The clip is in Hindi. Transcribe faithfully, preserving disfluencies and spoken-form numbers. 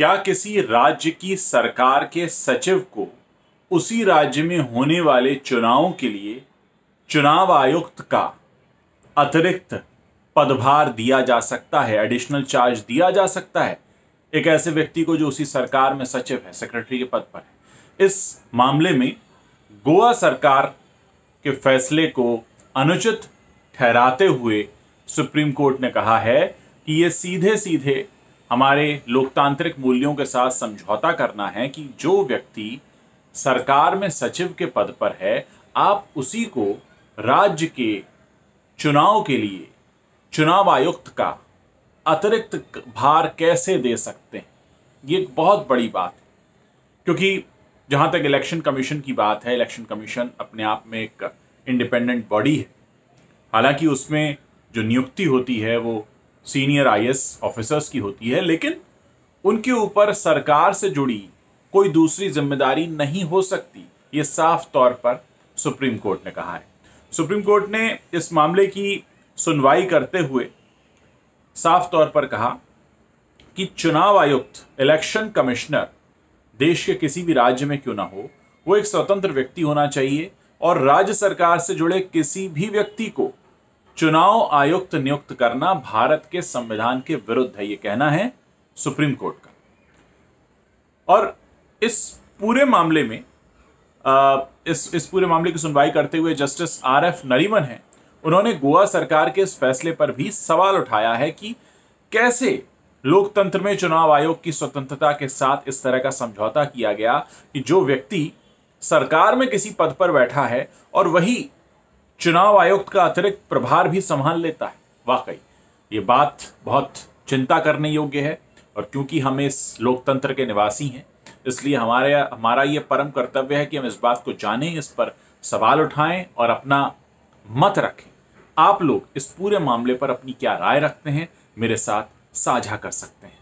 क्या किसी राज्य की सरकार के सचिव को उसी राज्य में होने वाले चुनावों के लिए चुनाव आयुक्त का अतिरिक्त पदभार दिया जा सकता है, एडिशनल चार्ज दिया जा सकता है एक ऐसे व्यक्ति को जो उसी सरकार में सचिव है, सेक्रेटरी के पद पर है? इस मामले में गोवा सरकार के फैसले को अनुचित ठहराते हुए सुप्रीम कोर्ट ने कहा है कि यह सीधे सीधे हमारे लोकतांत्रिक मूल्यों के साथ समझौता करना है कि जो व्यक्ति सरकार में सचिव के पद पर है, आप उसी को राज्य के चुनाव के लिए चुनाव आयुक्त का अतिरिक्त भार कैसे दे सकते हैं। ये एक बहुत बड़ी बात है, क्योंकि जहां तक इलेक्शन कमीशन की बात है, इलेक्शन कमीशन अपने आप में एक इंडिपेंडेंट बॉडी है। हालांकि उसमें जो नियुक्ति होती है वो सीनियर आईएएस ऑफिसर्स की होती है, लेकिन उनके ऊपर सरकार से जुड़ी कोई दूसरी जिम्मेदारी नहीं हो सकती। ये साफ तौर पर सुप्रीम कोर्ट ने कहा है। सुप्रीम कोर्ट ने इस मामले की सुनवाई करते हुए साफ तौर पर कहा कि चुनाव आयुक्त, इलेक्शन कमिश्नर देश के किसी भी राज्य में क्यों ना हो, वो एक स्वतंत्र व्यक्ति होना चाहिए और राज्य सरकार से जुड़े किसी भी व्यक्ति को चुनाव आयुक्त नियुक्त करना भारत के संविधान के विरुद्ध है। ये कहना है सुप्रीम कोर्ट का। और इस पूरे मामले में आ, इस इस पूरे मामले की सुनवाई करते हुए जस्टिस आर एफ नरीमन है, उन्होंने गोवा सरकार के इस फैसले पर भी सवाल उठाया है कि कैसे लोकतंत्र में चुनाव आयोग की स्वतंत्रता के साथ इस तरह का समझौता किया गया कि जो व्यक्ति सरकार में किसी पद पर बैठा है और वही चुनाव आयुक्त का अतिरिक्त प्रभार भी संभाल लेता है। वाकई ये बात बहुत चिंता करने योग्य है, और क्योंकि हम इस लोकतंत्र के निवासी हैं, इसलिए हमारे हमारा ये परम कर्तव्य है कि हम इस बात को जानें, इस पर सवाल उठाएं और अपना मत रखें। आप लोग इस पूरे मामले पर अपनी क्या राय रखते हैं, मेरे साथ साझा कर सकते हैं।